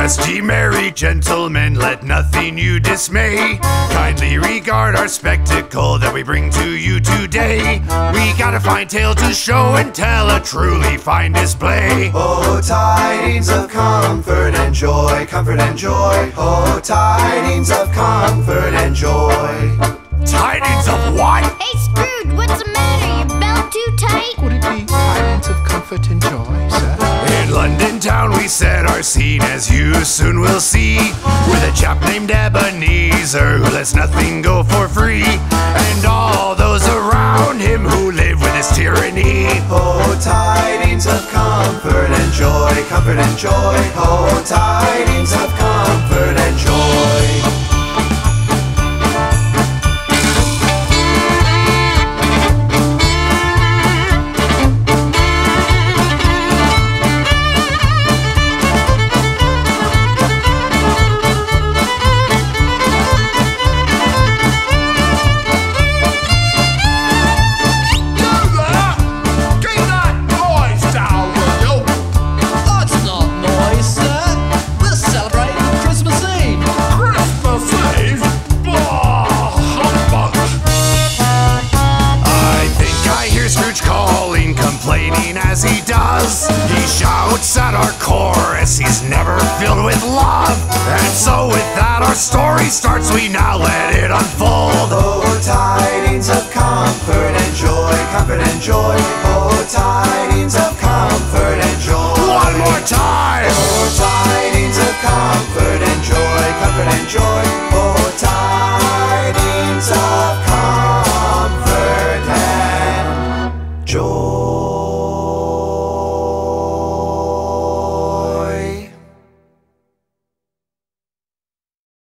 Rest ye merry gentlemen, let nothing you dismay. Kindly regard our spectacle that we bring to you today. We got a fine tale to show and tell, a truly fine display. Oh, tidings of comfort and joy, comfort and joy. Oh, tidings of comfort and joy. Tidings of what? Hey Scrooge, what's the matter? Your belt too tight? Would it be tidings of comfort and joy, sir? In London town we set our scene, as you soon will see, with a chap named Ebenezer who lets nothing go for free, and all those around him who live with his tyranny. Oh, tidings of comfort and joy, comfort and joy. Oh, tidings of comfort and joy. As he does, he shouts at our chorus, he's never filled with love. And so with that our story starts, we now let it unfold. Oh, tidings of comfort and joy, comfort and joy. Oh, tidings of comfort and joy. One more time! Oh, tidings of comfort and joy, comfort and joy.